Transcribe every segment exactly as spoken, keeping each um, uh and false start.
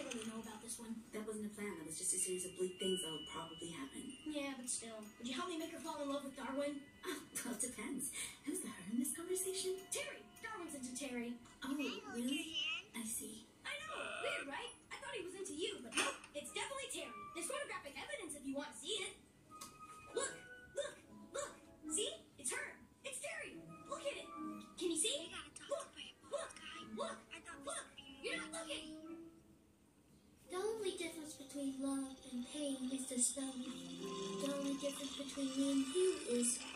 really know about this one. That wasn't a plan. That was just a series of bleak things that will probably happen. Yeah, but still. Would you help me make her fall in love with Darwin? Oh, well, it depends. Who's the her in this conversation? Terry! Darwin's into Terry. Oh, really? I see. I know! Weird, right? I thought he was into you, but nope. It's definitely Terry. There's photographic evidence if you want to see it. Look! Look! Look! See? It's her! It's Terry! Look at it! Can you see? Look! Look! Look! Look! You're not looking! The only difference between love and pain is the spelling. The only difference between me and you is... is...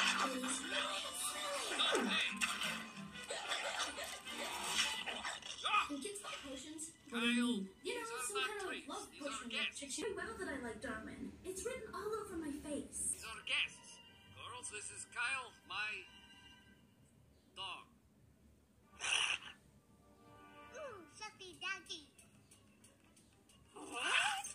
And kids love potions. Kyle, You know, these are some not kind of treats. love These are potion. guests. Very well that I like Darwin. It's written all over my face. These are guests. Girls, this is Kyle, my dog. Ooh, fluffy doggy. What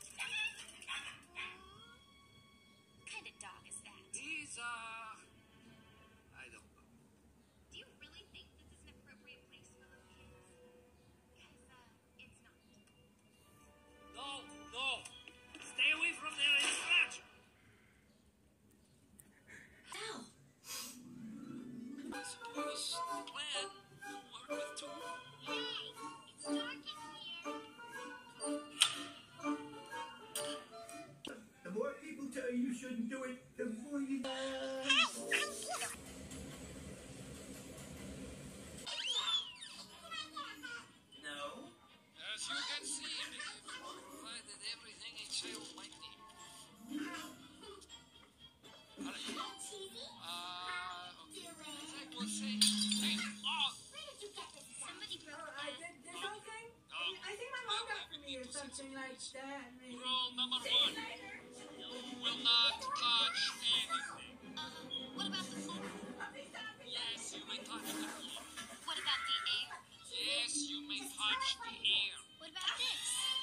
kind of dog is that? He's, uh... I don't know. Do you really think this is an appropriate place for little kids? Because, uh, it's not. No, no. Stay away from there and scratch. Ow! I suppose the plan will work with two. Hey, it's dark in here. The more people tell you you shouldn't do it, the more you... No. As you can see, we've provided everything a child might need. Cheesy? Uh, Do it. as I was saying, hey, oh, Where did you get this stuff? Somebody broke Uh, that. th- this whole thing? I think my mom got it for me or something like that. Maybe. rule number one, you will not touch anything. Uh, what about the floor? Yes, you may touch the floor. What about the air? Yes, you may touch the air. What about this?